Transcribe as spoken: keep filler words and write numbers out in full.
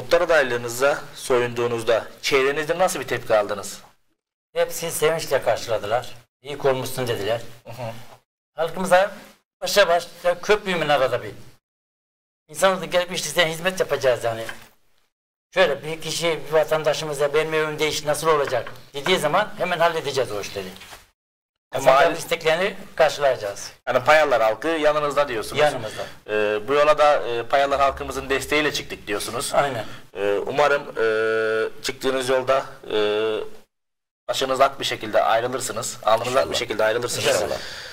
muhtar adaylığınıza soyunduğunuzda çevrenizde nasıl bir tepki aldınız? Hepsi sevinçle karşıladılar. İyi olmuşsun dediler. Hı hı. Halkımıza başa baş köprüyümün arada bir. İnsanımızın gelip işte size hizmet yapacağız yani. Şöyle bir kişi, bir vatandaşımıza benim evim değiş nasıl olacak dediği zaman hemen halledeceğiz o işleri. Mahalle isteklerini karşılayacağız. Yani Payalar halkı yanınızda diyorsunuz. Yanımızda. Ee, bu yola da e, Payalar halkımızın desteğiyle çıktık diyorsunuz. Aynen. Ee, umarım e, çıktığınız yolda e, başınız ak bir şekilde ayrılırsınız. Alnınız ak bir şekilde ayrılırsınız. İnşallah.